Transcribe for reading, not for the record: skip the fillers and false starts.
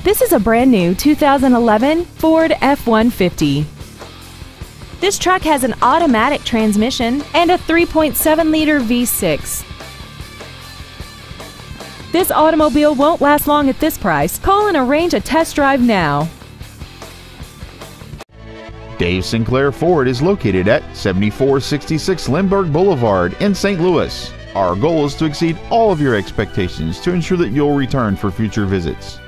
This is a brand new 2011 Ford F-150. This truck has an automatic transmission and a 3.7-liter V6. This automobile won't last long at this price. Call and arrange a test drive now. Dave Sinclair Ford is located at 7466 Lindbergh Boulevard in St. Louis. Our goal is to exceed all of your expectations to ensure that you'll return for future visits.